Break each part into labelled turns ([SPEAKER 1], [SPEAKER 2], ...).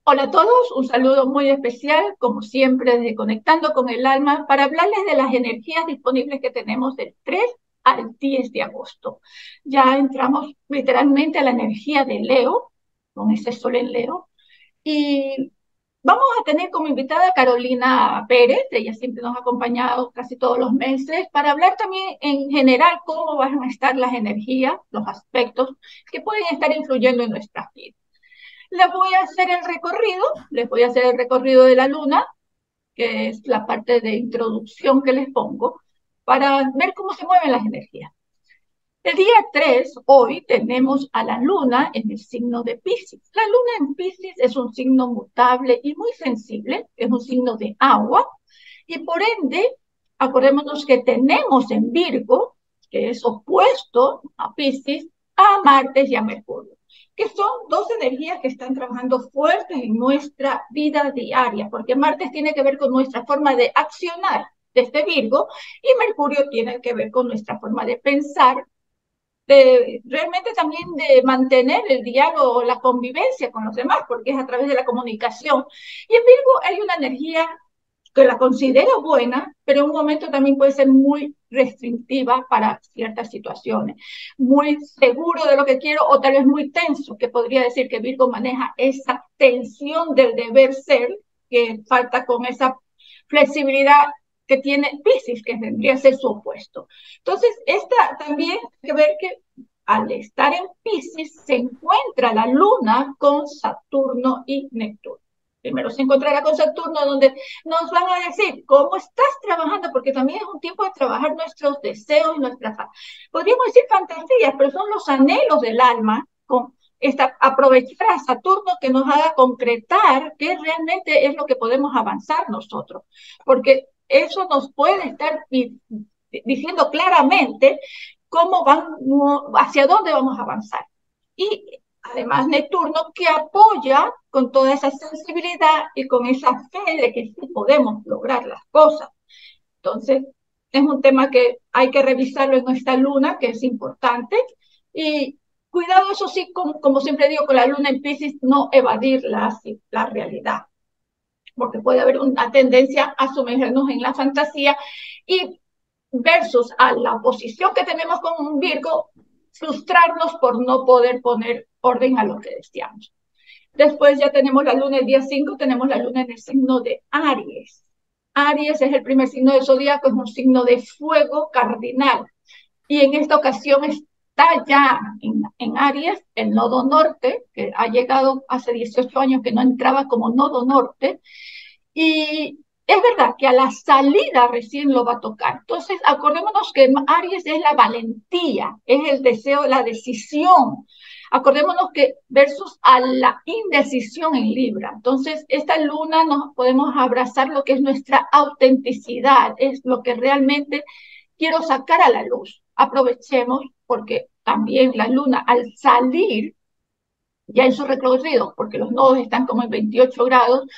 [SPEAKER 1] Hola a todos, un saludo muy especial, como siempre, desde Conectando con el Alma, para hablarles de las energías disponibles que tenemos del 3 al 10 de agosto. Ya entramos literalmente a la energía de Leo, con ese sol en Leo, y vamos a tener como invitada a Carolina Pérez. Ella siempre nos ha acompañado casi todos los meses, para hablar también en general cómo van a estar las energías, los aspectos que pueden estar influyendo en nuestras vidas. Les voy a hacer el recorrido de la luna, que es la parte de introducción que les pongo, para ver cómo se mueven las energías. El día 3, hoy, tenemos a la luna en el signo de Piscis. La luna en Piscis es un signo mutable y muy sensible, es un signo de agua, y por ende, acordémonos que tenemos en Virgo, que es opuesto a Piscis, a Marte y a Mercurio, que son dos energías que están trabajando fuertes en nuestra vida diaria, porque Marte tiene que ver con nuestra forma de accionar desde Virgo y Mercurio tiene que ver con nuestra forma de pensar, de realmente también de mantener el diálogo, la convivencia con los demás, porque es a través de la comunicación. Y en Virgo hay una energía que la considero buena, pero en un momento también puede ser muy restrictiva para ciertas situaciones. Muy seguro de lo que quiero o tal vez muy tenso, que podría decir que Virgo maneja esa tensión del deber ser, que falta con esa flexibilidad que tiene Piscis, que tendría que ser su opuesto. Entonces, esta también hay que ver que al estar en Piscis se encuentra la luna con Saturno y Neptuno. Primero se encontrará con Saturno, donde nos van a decir cómo estás trabajando, porque también es un tiempo de trabajar nuestros deseos, nuestras, podríamos decir fantasías, pero son los anhelos del alma, con aprovechar a Saturno que nos haga concretar qué realmente es lo que podemos avanzar nosotros, porque eso nos puede estar diciendo claramente cómo van, hacia dónde vamos a avanzar. Y además Neptuno que apoya con toda esa sensibilidad y con esa fe de que sí podemos lograr las cosas. Entonces, es un tema que hay que revisarlo en nuestra luna, que es importante. Y cuidado, eso sí, como siempre digo, con la luna en Piscis, no evadir la realidad, porque puede haber una tendencia a sumergirnos en la fantasía y versus a la oposición que tenemos con un Virgo, frustrarnos por no poder poner orden a lo que deseamos. Después ya tenemos la luna el día 5, tenemos la luna en el signo de Aries. Aries es el primer signo del zodíaco, es un signo de fuego cardinal. Y en esta ocasión está ya en Aries el nodo norte, que ha llegado hace 18 años que no entraba como nodo norte, y es verdad que a la salida recién lo va a tocar. Entonces, acordémonos que Aries es la valentía, es el deseo, la decisión. Acordémonos que versus a la indecisión en Libra. Entonces, esta luna nos podemos abrazar lo que es nuestra autenticidad, es lo que realmente quiero sacar a la luz. Aprovechemos porque también la luna al salir ya en su recorrido, porque los nodos están como en 28 grados,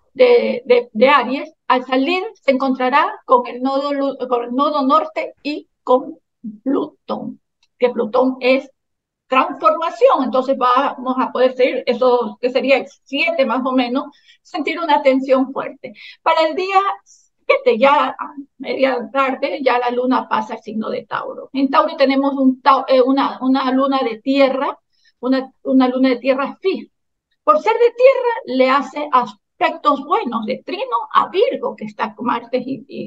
[SPEAKER 1] de Aries, al salir se encontrará con el nodo norte y con Plutón, que Plutón es transformación, entonces vamos a poder seguir, eso que sería el 7 más o menos, sentir una tensión fuerte. Para el día 7, ya a media tarde, ya la luna pasa al signo de Tauro. En Tauro tenemos una luna de tierra, una luna de tierra fija. Por ser de tierra, le hace aspectos buenos de trino a Virgo, que está con Marte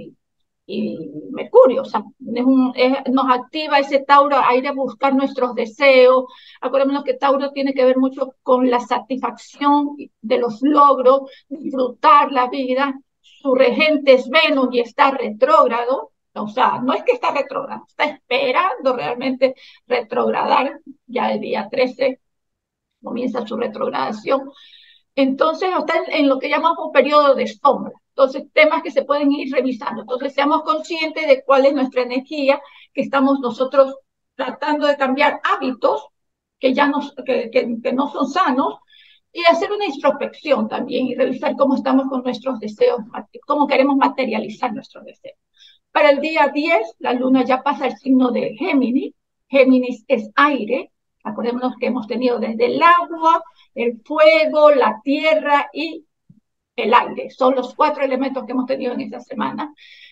[SPEAKER 1] y Mercurio. O sea, nos activa ese Tauro a ir a buscar nuestros deseos. Acordémonos que Tauro tiene que ver mucho con la satisfacción de los logros, disfrutar la vida. Su regente es Venus y está retrógrado. O sea, no es que está retrógrado, está esperando realmente retrogradar. Ya el día 13 comienza su retrogradación. Entonces, está en lo que llamamos un periodo de sombra. Entonces, temas que se pueden ir revisando. Entonces, seamos conscientes de cuál es nuestra energía, que estamos nosotros tratando de cambiar hábitos que ya que no son sanos, y hacer una introspección también y revisar cómo estamos con nuestros deseos, cómo queremos materializar nuestros deseos. Para el día 10, la luna ya pasa al signo de Géminis. Géminis es aire. Acordémonos que hemos tenido desde el agua, El fuego, la tierra y el aire. Son los 4 elementos que hemos tenido en esta semana.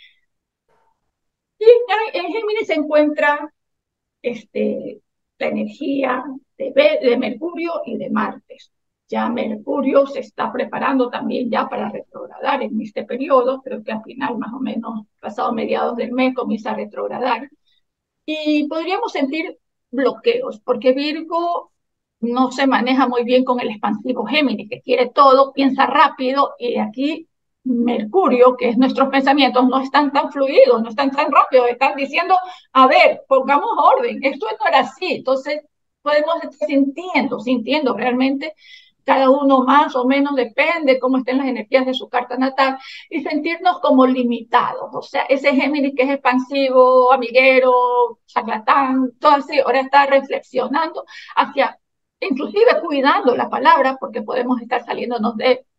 [SPEAKER 1] Y en Géminis se encuentra la energía de Mercurio y de Marte. Ya Mercurio se está preparando también ya para retrogradar en este periodo, creo que al final, más o menos, pasado mediados del mes, comienza a retrogradar. Y podríamos sentir bloqueos, porque Virgo no se maneja muy bien con el expansivo Géminis, que quiere todo, piensa rápido, y aquí Mercurio, que es nuestros pensamientos, no están tan fluidos, no están tan rápidos, están diciendo, a ver, pongamos orden, esto no era así. Entonces podemos estar sintiendo realmente, cada uno más o menos, depende cómo estén las energías de su carta natal, y sentirnos como limitados. O sea, ese Géminis que es expansivo, amiguero, charlatán, todo así, ahora está reflexionando hacia, inclusive cuidando la palabra, porque podemos estar saliéndonos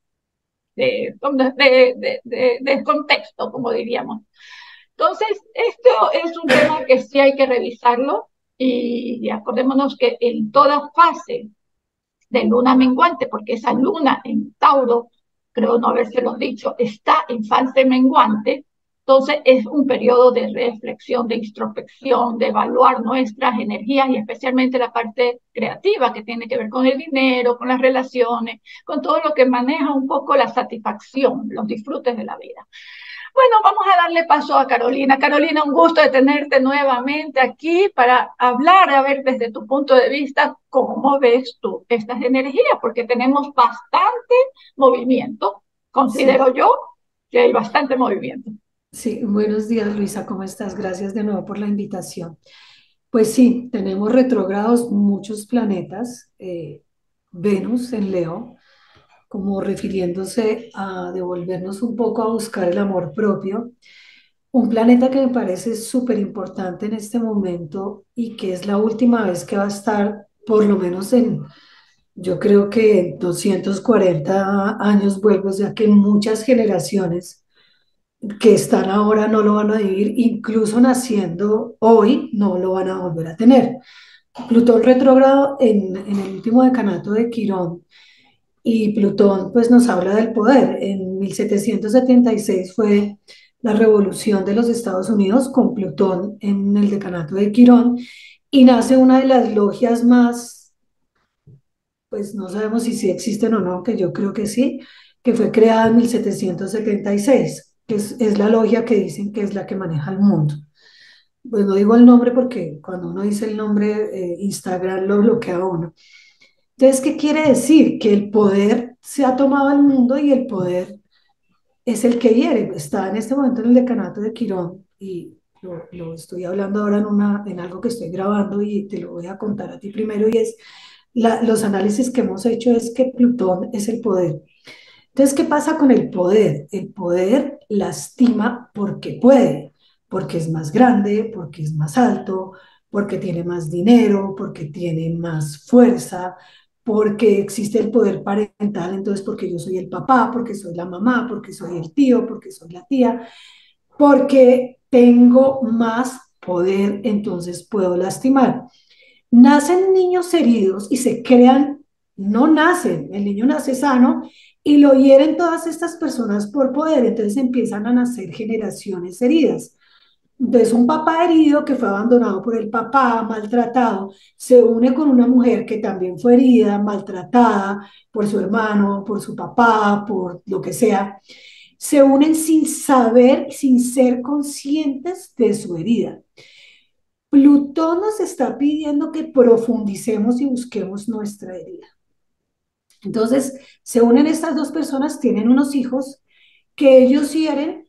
[SPEAKER 1] de contexto, como diríamos. Entonces, esto es un tema que sí hay que revisarlo, y acordémonos que en toda fase de luna menguante, porque esa luna en Tauro, creo no habérselo dicho, está en fase menguante. Entonces es un periodo de reflexión, de introspección, de evaluar nuestras energías, y especialmente la parte creativa que tiene que ver con el dinero, con las relaciones, con todo lo que maneja un poco la satisfacción, los disfrutes de la vida. Bueno, vamos a darle paso a Carolina. Carolina, un gusto de tenerte nuevamente aquí para hablar, a ver desde tu punto de vista, cómo ves tú estas energías, porque tenemos bastante movimiento.
[SPEAKER 2] Sí,
[SPEAKER 1] Considero yo que hay bastante movimiento.
[SPEAKER 2] sí, buenos días Luisa, ¿cómo estás? Gracias de nuevo por la invitación. Pues sí, tenemos retrógrados muchos planetas, Venus en Leo, como refiriéndose a devolvernos un poco a buscar el amor propio, un planeta que me parece súper importante en este momento y que es la última vez que va a estar, por lo menos yo creo que en 240 años vuelvo, o sea que muchas generaciones que están ahora no lo van a vivir, incluso naciendo hoy no lo van a volver a tener. Plutón retrógrado en el último decanato de Quirón, y Plutón pues nos habla del poder. En 1776 fue la revolución de los Estados Unidos con Plutón en el decanato de Quirón, y nace una de las logias más, pues no sabemos si sí existen o no, que yo creo que sí, que fue creada en 1776, que es la logia que dicen que es la que maneja el mundo. Pues no digo el nombre porque cuando uno dice el nombre, Instagram lo bloquea a uno. Entonces, ¿qué quiere decir? Que el poder se ha tomado el mundo y el poder es el que hiere. Está en este momento en el decanato de Quirón, y lo estoy hablando ahora en algo que estoy grabando y te lo voy a contar a ti primero, y es los análisis que hemos hecho es que Plutón es el poder. Entonces, ¿qué pasa con el poder? El poder lastima porque puede, porque es más grande, porque es más alto, porque tiene más dinero, porque tiene más fuerza, porque existe el poder parental, entonces porque yo soy el papá, porque soy la mamá, porque soy el tío, porque soy la tía, porque tengo más poder, entonces puedo lastimar. Nacen niños heridos y se crean, no nacen, el niño nace sano y lo hieren todas estas personas por poder, entonces empiezan a nacer generaciones heridas. Entonces un papá herido que fue abandonado por el papá, maltratado, se une con una mujer que también fue herida, maltratada por su hermano, por su papá, por lo que sea. Se unen sin saber, sin ser conscientes de su herida. Plutón nos está pidiendo que profundicemos y busquemos nuestra herida. Entonces, se unen estas dos personas, tienen unos hijos que ellos hieren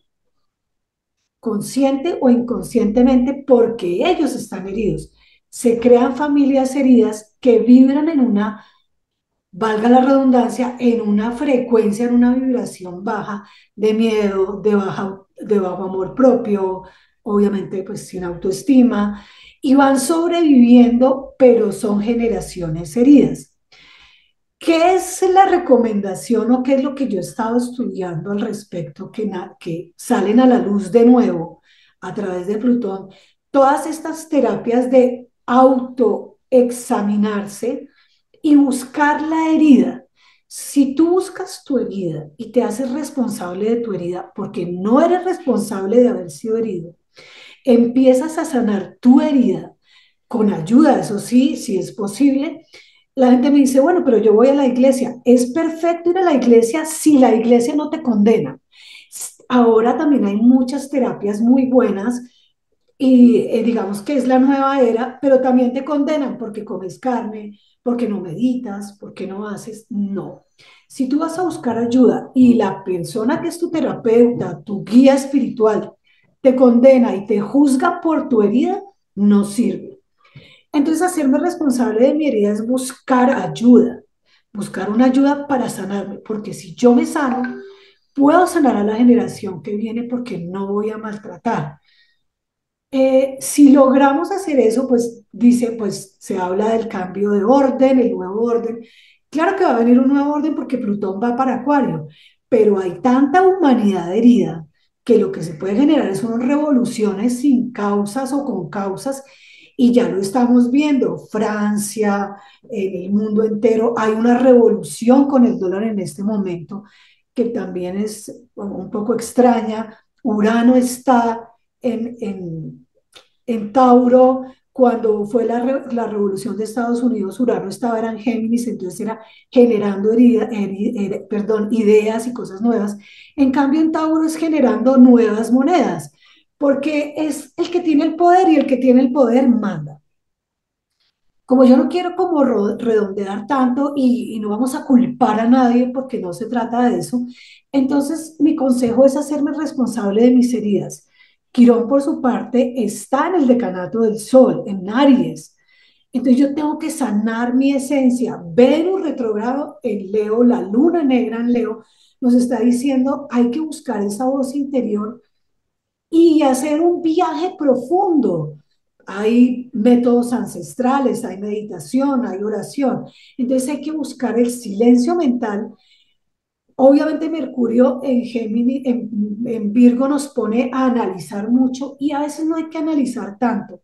[SPEAKER 2] consciente o inconscientemente porque ellos están heridos. Se crean familias heridas que vibran en una, valga la redundancia, en una frecuencia, en una vibración baja de miedo, de bajo amor propio, obviamente pues sin autoestima, y van sobreviviendo, pero son generaciones heridas. ¿Qué es la recomendación o qué es lo que yo he estado estudiando al respecto que salen a la luz de nuevo a través de Plutón? Todas estas terapias de autoexaminarse, y buscar la herida. Si tú buscas tu herida y te haces responsable de tu herida, porque no eres responsable de haber sido herido, empiezas a sanar tu herida con ayuda, eso sí, si es posible. La gente me dice, bueno, pero yo voy a la iglesia. Es perfecto ir a la iglesia si la iglesia no te condena. Ahora también hay muchas terapias muy buenas y digamos que es la nueva era, pero también te condenan porque comes carne, porque no meditas, porque no haces. No. Si tú vas a buscar ayuda y la persona que es tu terapeuta, tu guía espiritual, te condena y te juzga por tu herida, no sirve. Entonces, hacerme responsable de mi herida es buscar una ayuda para sanarme, porque si yo me sano, puedo sanar a la generación que viene porque no voy a maltratar. Si logramos hacer eso, pues dice, pues se habla del cambio de orden, el nuevo orden. Claro que va a venir un nuevo orden porque Plutón va para Acuario, pero hay tanta humanidad herida que lo que se puede generar son revoluciones sin causas o con causas, y ya lo estamos viendo. Francia, en el mundo entero, hay una revolución con el dólar en este momento que también es un poco extraña. Urano está en Tauro. Cuando fue la revolución de Estados Unidos, Urano estaba era en Géminis, entonces era generando perdón, ideas y cosas nuevas. En cambio, en Tauro es generando nuevas monedas, porque es el que tiene el poder y el que tiene el poder manda. Como yo no quiero como redondear tanto y no vamos a culpar a nadie porque no se trata de eso, entonces mi consejo es hacerme responsable de mis heridas. Quirón, por su parte, está en el decanato del Sol, en Aries. Entonces yo tengo que sanar mi esencia. Venus retrogrado en Leo, la luna negra en Leo, nos está diciendo hay que buscar esa voz interior y hacer un viaje profundo. Hay métodos ancestrales, hay meditación, hay oración. Entonces hay que buscar el silencio mental. Obviamente Mercurio en Géminis, en Virgo nos pone a analizar mucho y a veces no hay que analizar tanto.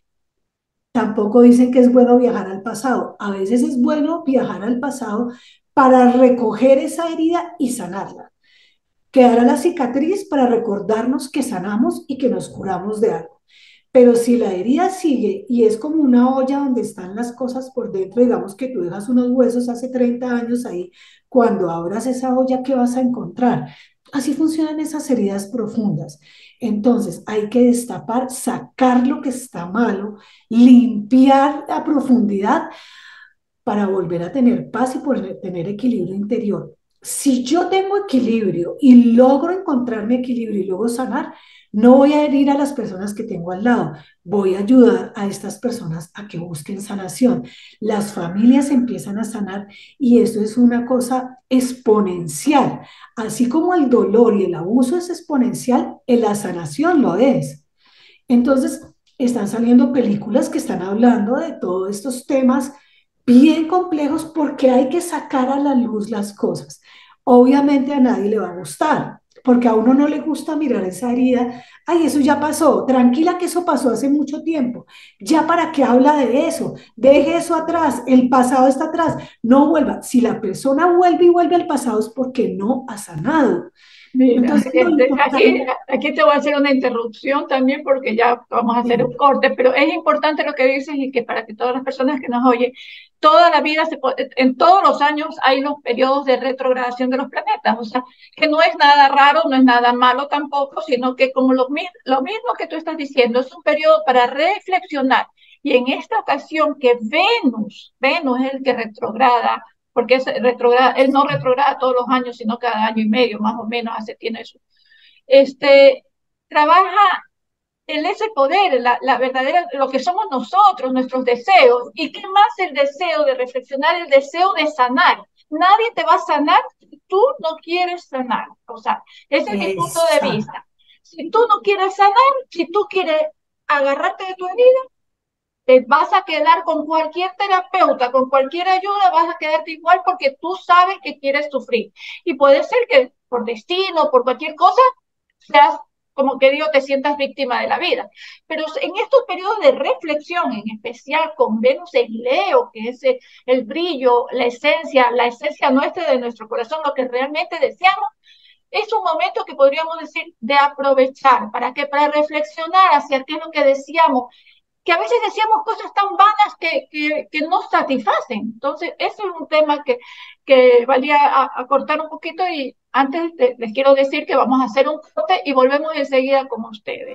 [SPEAKER 2] Tampoco dicen que es bueno viajar al pasado. A veces es bueno viajar al pasado para recoger esa herida y sanarla. Quedará la cicatriz para recordarnos que sanamos y que nos curamos de algo. Pero si la herida sigue y es como una olla donde están las cosas por dentro, digamos que tú dejas unos huesos hace 30 años ahí, cuando abras esa olla, ¿qué vas a encontrar? Así funcionan esas heridas profundas. Entonces hay que destapar, sacar lo que está malo, limpiar a profundidad para volver a tener paz y poder tener equilibrio interior. Si yo tengo equilibrio y logro encontrar mi equilibrio y luego sanar, no voy a herir a las personas que tengo al lado, voy a ayudar a estas personas a que busquen sanación. Las familias empiezan a sanar y eso es una cosa exponencial. Así como el dolor y el abuso es exponencial, la sanación lo es. Entonces, están saliendo películas que están hablando de todos estos temas bien complejos porque hay que sacar a la luz las cosas. Obviamente a nadie le va a gustar, porque a uno no le gusta mirar esa herida. Ay, eso ya pasó. Tranquila que eso pasó hace mucho tiempo. Ya para qué habla de eso. Deje eso atrás. El pasado está atrás. No vuelva. Si la persona vuelve y vuelve al pasado es porque no ha sanado.
[SPEAKER 1] Mira,
[SPEAKER 2] Entonces, lo
[SPEAKER 1] aquí,
[SPEAKER 2] importante...
[SPEAKER 1] aquí te voy a hacer una interrupción también porque ya vamos a hacer un corte, pero es importante lo que dices y que para que todas las personas que nos oyen, toda la vida, en todos los años hay unos periodos de retrogradación de los planetas, o sea, que no es nada raro, no es nada malo tampoco, sino que como lo mismo que tú estás diciendo, es un periodo para reflexionar. Y en esta ocasión que Venus es el que retrograda porque es retrograda, él no retrograda todos los años, sino cada año y medio, más o menos, tiene eso. Este, trabaja en ese poder, la verdadera, lo que somos nosotros, nuestros deseos, y qué más el deseo de reflexionar, el deseo de sanar. Nadie te va a sanar si tú no quieres sanar. O sea, ese es mi punto de
[SPEAKER 2] Exacto.
[SPEAKER 1] vista. Si tú no quieres sanar, si tú quieres agarrarte de tu herida, te vas a quedar con cualquier terapeuta, con cualquier ayuda, vas a quedarte igual porque tú sabes que quieres sufrir. Y puede ser que por destino, por cualquier cosa, seas como que digo, te sientas víctima de la vida. Pero en estos periodos de reflexión, en especial con Venus en Leo, que es el brillo, la esencia nuestra de nuestro corazón, lo que realmente deseamos, es un momento que podríamos decir de aprovechar. ¿Para qué? Para reflexionar hacia qué es lo que decíamos, que a veces decíamos cosas tan vanas que no satisfacen. Entonces, ese es un tema que valía a cortar un poquito y antes les quiero decir que vamos a hacer un corte y volvemos enseguida con ustedes.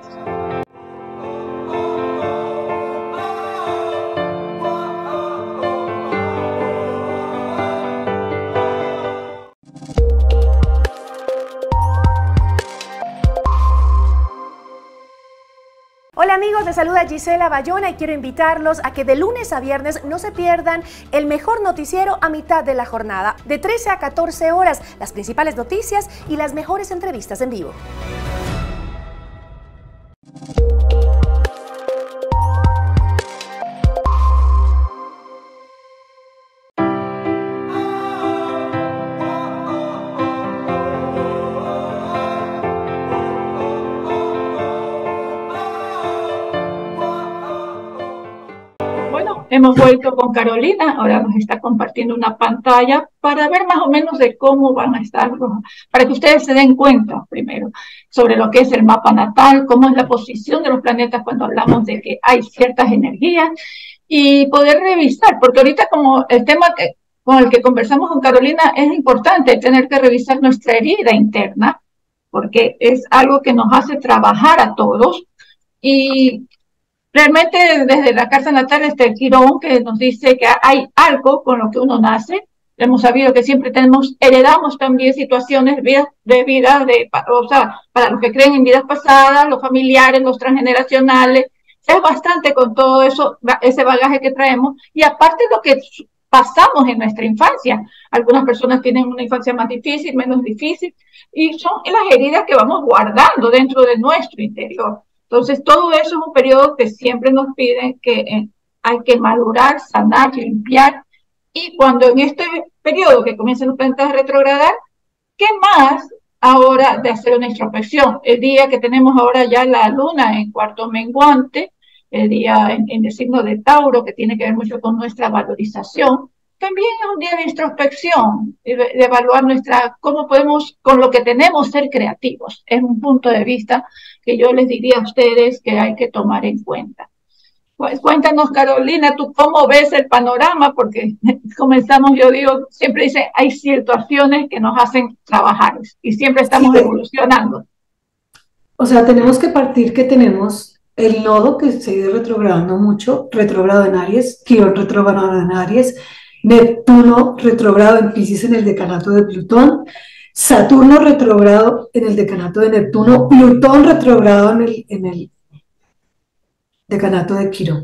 [SPEAKER 3] Hola amigos, les saluda Gisela Bayona y quiero invitarlos a que de lunes a viernes no se pierdan el mejor noticiero a mitad de la jornada. De 13 a 14 horas, las principales noticias y las mejores entrevistas en vivo.
[SPEAKER 1] Hemos vuelto con Carolina, ahora nos está compartiendo una pantalla para ver más o menos de cómo van a estar, para que ustedes se den cuenta primero sobre lo que es el mapa natal, cómo es la posición de los planetas cuando hablamos de que hay ciertas energías y poder revisar, porque ahorita como el tema con el que conversamos con Carolina es importante tener que revisar nuestra herida interna, porque es algo que nos hace trabajar a todos y realmente desde la carta natal está el Quirón que nos dice que hay algo con lo que uno nace. Hemos sabido que siempre heredamos también situaciones o sea, para los que creen en vidas pasadas, los familiares, los transgeneracionales. Es bastante con todo eso, ese bagaje que traemos. Y aparte lo que pasamos en nuestra infancia. Algunas personas tienen una infancia más difícil, menos difícil, y son las heridas que vamos guardando dentro de nuestro interior. Entonces, todo eso es un periodo que siempre nos piden que hay que madurar, sanar, limpiar. Y cuando en este periodo que comienzan los planetas a retrogradar, ¿qué más ahora de hacer una introspección? El día que tenemos ahora ya la luna en cuarto menguante, el día en el signo de Tauro, que tiene que ver mucho con nuestra valorización, también es un día de introspección, de evaluar cómo podemos, con lo que tenemos, ser creativos. Es un punto de vista que yo les diría a ustedes que hay que tomar en cuenta. Pues cuéntanos, Carolina, ¿tú cómo ves el panorama? Porque comenzamos, yo digo, siempre dice, hay situaciones que nos hacen trabajar y siempre estamos evolucionando.
[SPEAKER 2] O sea, tenemos que partir que tenemos el nodo que se ha ido retrogradando mucho, retrogrado en Aries, Quirón retrogrado en Aries, Neptuno retrogrado en Piscis en el decanato de Plutón, Saturno retrogrado en el decanato de Neptuno, Plutón retrogrado en el decanato de Quirón.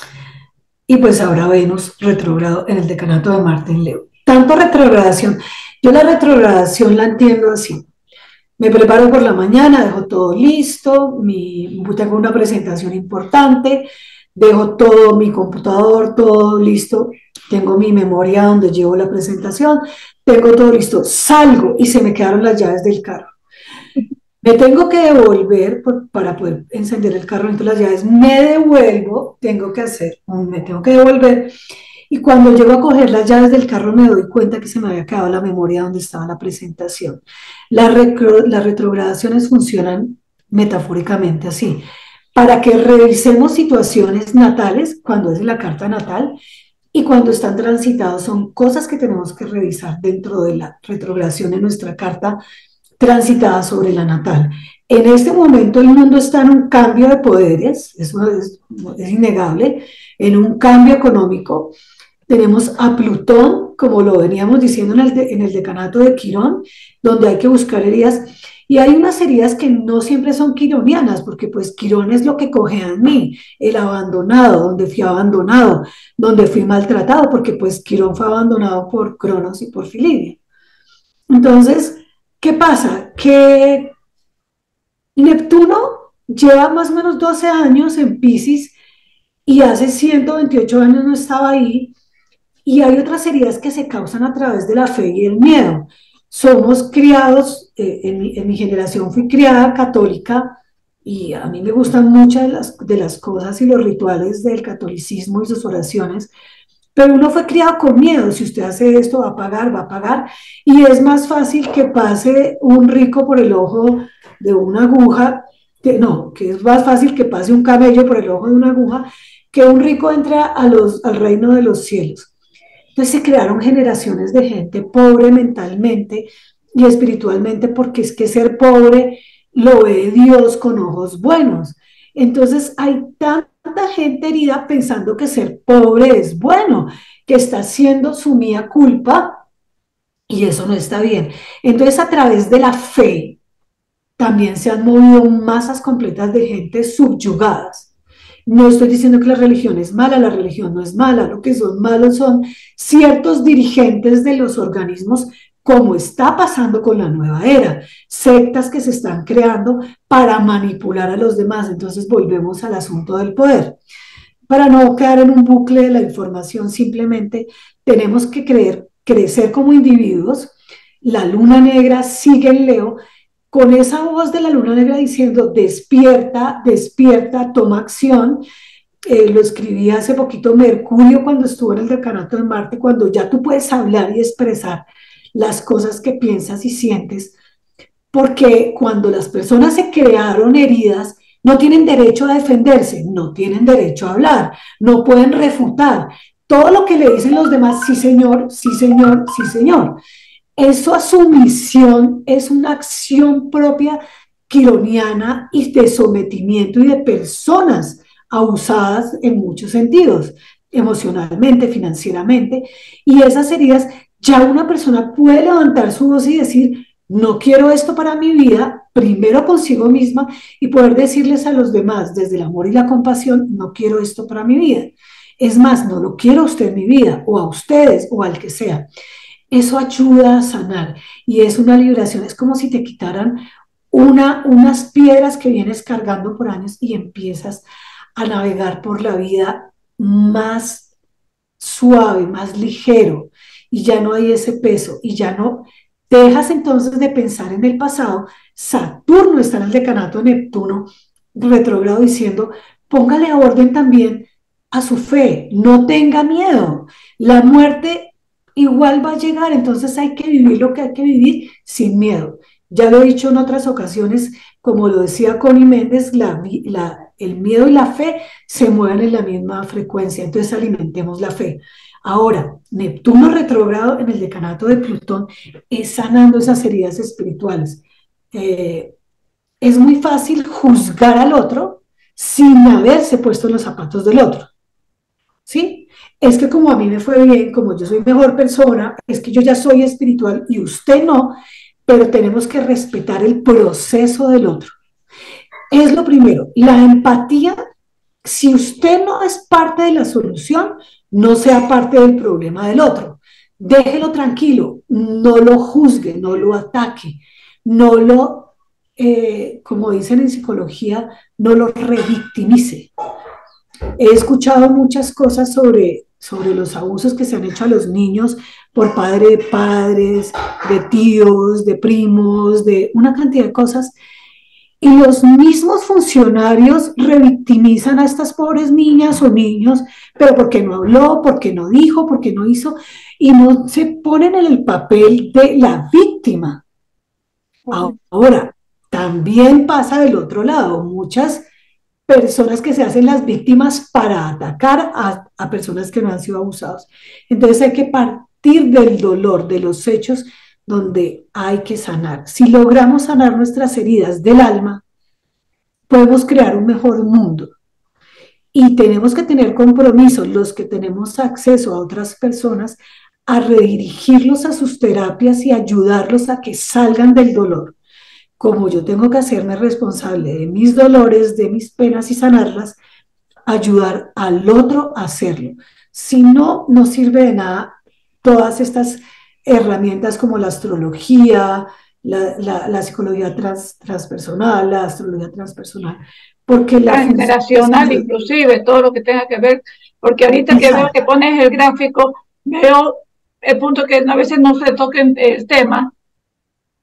[SPEAKER 2] Y pues ahora Venus retrogrado en el decanato de Marte en Leo. Tanto retrogradación. Yo la retrogradación la entiendo así. Me preparo por la mañana, dejo todo listo, tengo una presentación importante, dejo todo mi computador, todo listo, tengo mi memoria donde llevo la presentación, tengo todo listo, salgo y se me quedaron las llaves del carro. Me tengo que devolver para poder encender el carro, entonces las llaves me devuelvo, me tengo que devolver. Y cuando llego a coger las llaves del carro me doy cuenta que se me había quedado la memoria donde estaba la presentación. Las retrogradaciones funcionan metafóricamente así, para que revisemos situaciones natales, cuando es la carta natal, y cuando están transitados son cosas que tenemos que revisar dentro de la retrogradación de nuestra carta transitada sobre la natal. En este momento el mundo está en un cambio de poderes, eso es innegable, en un cambio económico. Tenemos a Plutón, como lo veníamos diciendo en el decanato de Quirón, donde hay que buscar heridas. Y hay unas heridas que no siempre son quironianas, porque pues Quirón es lo que coge a mí, el abandonado, donde fui abandonado, donde fui maltratado, porque pues Quirón fue abandonado por Cronos y por Filidia. Entonces, ¿qué pasa? Que Neptuno lleva más o menos 12 años en Piscis y hace 128 años no estaba ahí. Y hay otras heridas que se causan a través de la fe y el miedo. Somos criados en mi generación fui criada católica y a mí me gustan muchas de las cosas y los rituales del catolicismo y sus oraciones, pero uno fue criado con miedo. Si usted hace esto, va a pagar, y es más fácil que pase un rico por el ojo de una aguja, que es más fácil que pase un camello por el ojo de una aguja, que un rico entre al reino de los cielos. Entonces se crearon generaciones de gente pobre mentalmente y espiritualmente, porque es que ser pobre lo ve Dios con ojos buenos. Entonces hay tanta gente herida pensando que ser pobre es bueno, que está haciendo su mía culpa, y eso no está bien. Entonces, a través de la fe también se han movido masas completas de gente subyugadas. No estoy diciendo que la religión es mala, la religión no es mala, lo que son malos son ciertos dirigentes de los organismos, como está pasando con la nueva era, sectas que se están creando para manipular a los demás. Entonces volvemos al asunto del poder. Para no quedar en un bucle de la información, simplemente tenemos que crecer como individuos. La luna negra sigue en Leo, con esa voz de la luna negra diciendo: despierta, despierta, toma acción. Lo escribí hace poquito Mercurio cuando estuvo en el decanato de Marte, cuando ya tú puedes hablar y expresar las cosas que piensas y sientes, porque cuando las personas se crearon heridas, no tienen derecho a defenderse, no tienen derecho a hablar, no pueden refutar. Todo lo que le dicen los demás: sí señor, sí señor, sí señor. Eso, a sumisión, es una acción propia quironiana y de sometimiento, y de personas abusadas en muchos sentidos, emocionalmente, financieramente, y esas heridas, ya una persona puede levantar su voz y decir: no quiero esto para mi vida, primero consigo misma, y poder decirles a los demás desde el amor y la compasión: no quiero esto para mi vida. Es más, no lo quiero a usted en mi vida, o a ustedes, o al que sea. Eso ayuda a sanar, y es una liberación. Es como si te quitaran unas piedras que vienes cargando por años, y empiezas a navegar por la vida más suave, más ligero, y ya no hay ese peso, y ya no dejas entonces de pensar en el pasado. Saturno está en el decanato de Neptuno retrógrado diciendo: póngale orden también a su fe, no tenga miedo, la muerte igual va a llegar, entonces hay que vivir lo que hay que vivir sin miedo. Ya lo he dicho en otras ocasiones, como lo decía Connie Méndez, el miedo y la fe se mueven en la misma frecuencia, entonces alimentemos la fe. Ahora, Neptuno retrógrado en el decanato de Plutón es sanando esas heridas espirituales. Es muy fácil juzgar al otro sin haberse puesto en los zapatos del otro, ¿sí? Es que como a mí me fue bien, como yo soy mejor persona, es que yo ya soy espiritual y usted no, pero tenemos que respetar el proceso del otro. Es lo primero. La empatía: si usted no es parte de la solución, no sea parte del problema del otro. Déjelo tranquilo, no lo juzgue, no lo ataque, no lo, como dicen en psicología, no lo revictimice. He escuchado muchas cosas sobre los abusos que se han hecho a los niños por padre de padres, de tíos, de primos, de una cantidad de cosas, y los mismos funcionarios revictimizan a estas pobres niñas o niños, pero porque no habló, porque no dijo, porque no hizo, y no se ponen en el papel de la víctima. Ahora, también pasa del otro lado, muchas personas que se hacen las víctimas para atacar a personas que no han sido abusados. Entonces hay que partir del dolor, de los hechos donde hay que sanar. Si logramos sanar nuestras heridas del alma, podemos crear un mejor mundo. Y tenemos que tener compromisos, los que tenemos acceso a otras personas, a redirigirlos a sus terapias y ayudarlos a que salgan del dolor. Como yo tengo que hacerme responsable de mis dolores, de mis penas y sanarlas, ayudar al otro a hacerlo. Si no, no sirve de nada todas estas herramientas como la astrología, la psicología transpersonal, la astrología transpersonal, porque la
[SPEAKER 1] generacional, inclusive, todo lo que tenga que ver, porque ahorita que veo que pones el gráfico, veo el punto que a veces no se toque el tema,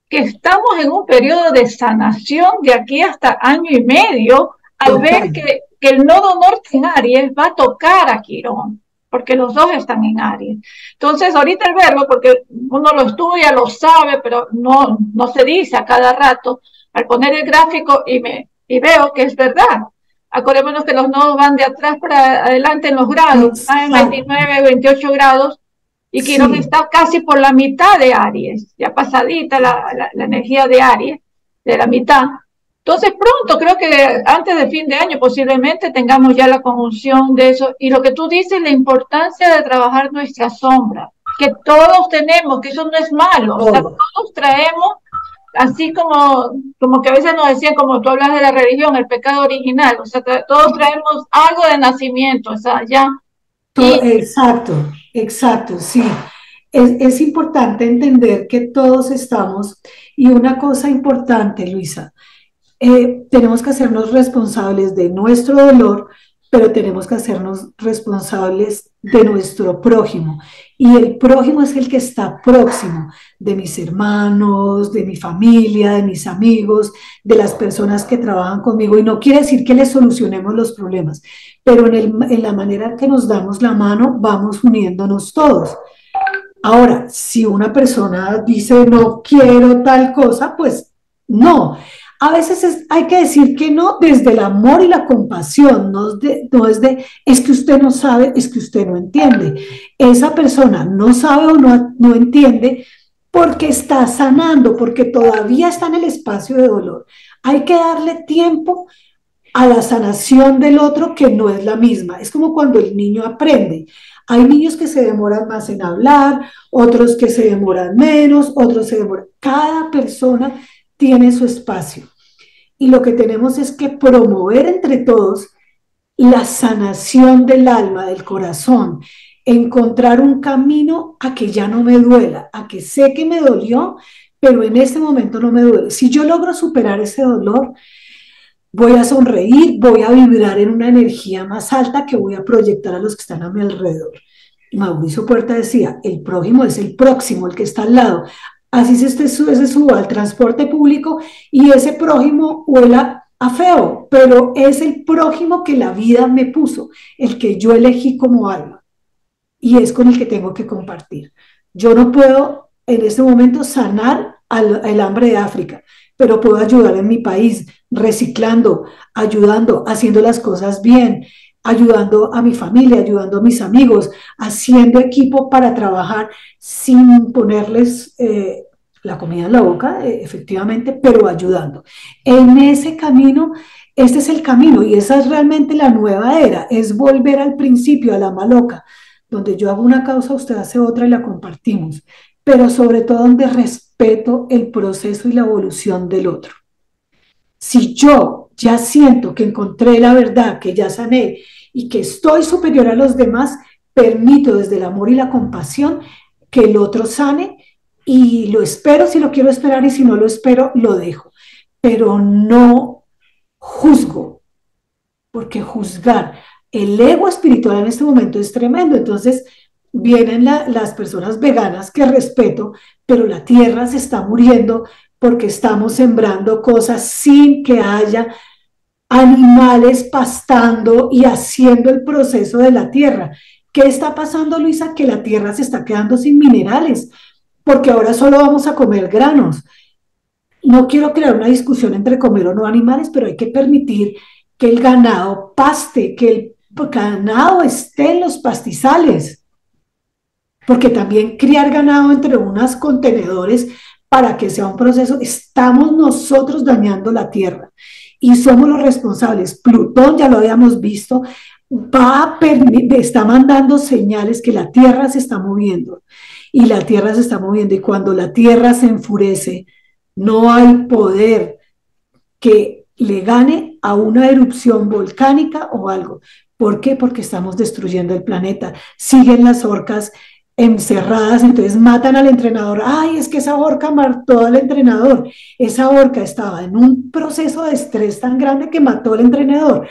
[SPEAKER 1] que estamos en un periodo de sanación de aquí hasta año y medio, al ver que el nodo norte en Aries va a tocar a Quirón, porque los dos están en Aries. Entonces, ahorita el verbo, porque uno lo estudia, lo sabe, pero no se dice a cada rato, al poner el gráfico y veo que es verdad. Acordémonos que los nodos van de atrás para adelante en los grados, están en 29, 28 grados, y Quirón está casi por la mitad de Aries, ya pasadita la energía de Aries, de la mitad. Entonces pronto, creo que antes de fin de año posiblemente tengamos ya la conjunción de eso. Y lo que tú dices, la importancia de trabajar nuestra sombra, que todos tenemos, que eso no es malo, o sea, todos traemos, así como que a veces nos decían, como tú hablas de la religión, el pecado original, o sea, todos traemos algo de nacimiento, o sea, ya.
[SPEAKER 2] Exacto, sí. Es importante entender que todos estamos, y una cosa importante, Luisa, tenemos que hacernos responsables de nuestro dolor, pero tenemos que hacernos responsables de nuestro prójimo. Y el prójimo es el que está próximo, de mis hermanos, de mi familia, de mis amigos, de las personas que trabajan conmigo. Y no quiere decir que les solucionemos los problemas, pero en la manera que nos damos la mano, vamos uniéndonos todos. Ahora, si una persona dice no quiero tal cosa, pues no. A veces hay que decir que no desde el amor y la compasión, no es que usted no sabe, es que usted no entiende. Esa persona no sabe o no entiende porque está sanando, porque todavía está en el espacio de dolor. Hay que darle tiempo a la sanación del otro, que no es la misma. Es como cuando el niño aprende. Hay niños que se demoran más en hablar, otros que se demoran menos, otros se demoran. Cada persona tiene su espacio. Y lo que tenemos es que promover entre todos la sanación del alma, del corazón, encontrar un camino a que ya no me duela, a que sé que me dolió, pero en este momento no me duele. Si yo logro superar ese dolor, voy a sonreír, voy a vibrar en una energía más alta que voy a proyectar a los que están a mi alrededor. Mauricio Puerta decía, el prójimo es el próximo, el que está al lado. Así se suba al transporte público y ese prójimo huela a feo, pero es el prójimo que la vida me puso, el que yo elegí como alma, y es con el que tengo que compartir. Yo no puedo en este momento sanar el hambre de África, pero puedo ayudar en mi país, reciclando, ayudando, haciendo las cosas bien, ayudando a mi familia, ayudando a mis amigos, haciendo equipo para trabajar sin ponerles la comida en la boca, efectivamente, pero ayudando. En ese camino, este es el camino y esa es realmente la nueva era, es volver al principio, a la maloca, donde yo hago una causa, usted hace otra y la compartimos, pero sobre todo donde respeto el proceso y la evolución del otro. Si yo ya siento que encontré la verdad, que ya sané y que estoy superior a los demás, permito desde el amor y la compasión que el otro sane y lo espero si lo quiero esperar y si no lo espero, lo dejo. Pero no juzgo, porque juzgar, el ego espiritual en este momento es tremendo. Entonces vienen las personas veganas que respeto, pero la tierra se está muriendo porque estamos sembrando cosas sin que haya animales pastando y haciendo el proceso de la tierra. ¿Qué está pasando, Luisa? Que la tierra se está quedando sin minerales, porque ahora solo vamos a comer granos. No quiero crear una discusión entre comer o no animales, pero hay que permitir que el ganado paste, que el ganado esté en los pastizales, porque también criar ganado entre unos contenedores para que sea un proceso, estamos nosotros dañando la tierra y somos los responsables. Plutón, ya lo habíamos visto, está mandando señales que la tierra se está moviendo y la tierra se está moviendo, y cuando la tierra se enfurece, no hay poder que le gane a una erupción volcánica o algo. ¿Por qué? Porque estamos destruyendo el planeta. Siguen las orcas encerradas, entonces matan al entrenador. Ay, es que esa orca mató al entrenador. Esa orca estaba en un proceso de estrés tan grande que mató al entrenador.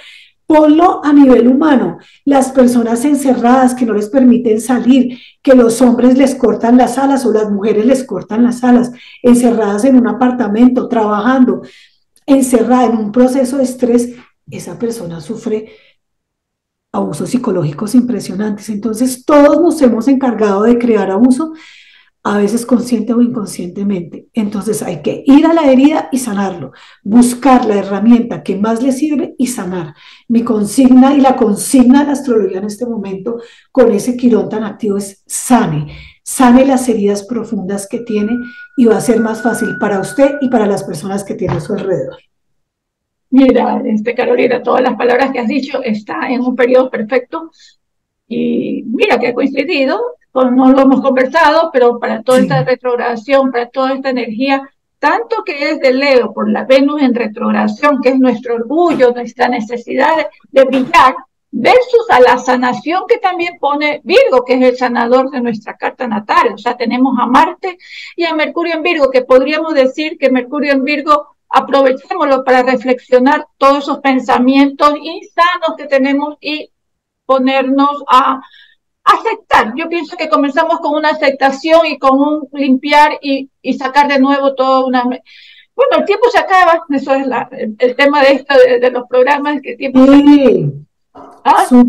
[SPEAKER 2] ponlo a nivel humano, las personas encerradas que no les permiten salir, que los hombres les cortan las alas o las mujeres les cortan las alas, encerradas en un apartamento, trabajando, encerrada en un proceso de estrés, esa persona sufre abusos psicológicos impresionantes. Entonces, todos nos hemos encargado de crear abuso, a veces consciente o inconscientemente. Entonces, hay que ir a la herida y sanarlo, buscar la herramienta que más le sirve y sanar. Mi consigna y la consigna de la astrología en este momento, con ese quirón tan activo, es sane las heridas profundas que tiene y va a ser más fácil para usted y para las personas que tiene a su alrededor.
[SPEAKER 1] Mira, Carolina, todas las palabras que has dicho está en un periodo perfecto y mira que ha coincidido, no lo hemos conversado, pero para toda esta retrogradación, para toda esta energía, tanto que es de Leo por la Venus en retrogradación, que es nuestro orgullo, nuestra necesidad de brillar, versus a la sanación que también pone Virgo, que es el sanador de nuestra carta natal. O sea, tenemos a Marte y a Mercurio en Virgo, que podríamos decir que Mercurio en Virgo, aprovechémoslo para reflexionar todos esos pensamientos insanos que tenemos y ponernos a aceptar. Yo pienso que comenzamos con una aceptación y con un limpiar y sacar de nuevo toda una... Bueno, el tiempo se acaba, eso es el tema de esto, de los programas, que el tiempo se acaba.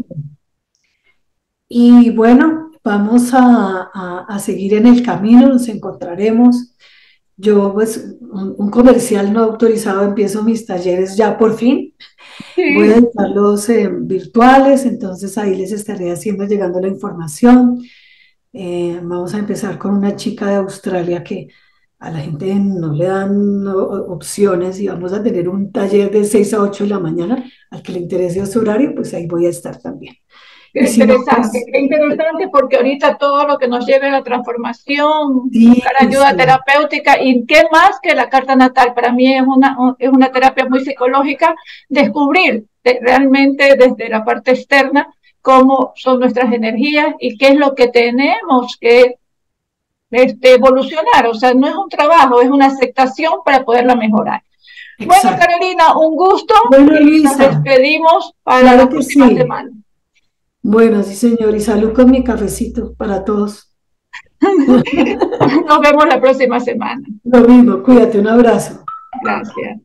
[SPEAKER 2] Y bueno, vamos a seguir en el camino, nos encontraremos. Yo, pues, un comercial no autorizado, empiezo mis talleres ya por fin. Voy a dejarlos virtuales, entonces ahí les estaré llegando la información. Vamos a empezar con una chica de Australia que a la gente no le dan opciones y vamos a tener un taller de 6 a 8 de la mañana. Al que le interese su horario, pues ahí voy a estar también.
[SPEAKER 1] Qué interesante porque ahorita todo lo que nos lleve a la transformación, buscar ayuda terapéutica y qué más que la carta natal. Para mí es una terapia muy psicológica, descubrir realmente desde la parte externa cómo son nuestras energías y qué es lo que tenemos que evolucionar. O sea, no es un trabajo, es una aceptación para poderla mejorar. Exacto. Bueno, Carolina, un gusto.
[SPEAKER 2] Bueno,
[SPEAKER 1] y nos despedimos para la próxima semana.
[SPEAKER 2] Bueno, sí, señor, y salud con mi cafecito para todos.
[SPEAKER 1] Nos vemos la próxima semana.
[SPEAKER 2] Lo mismo, cuídate, un abrazo.
[SPEAKER 1] Gracias.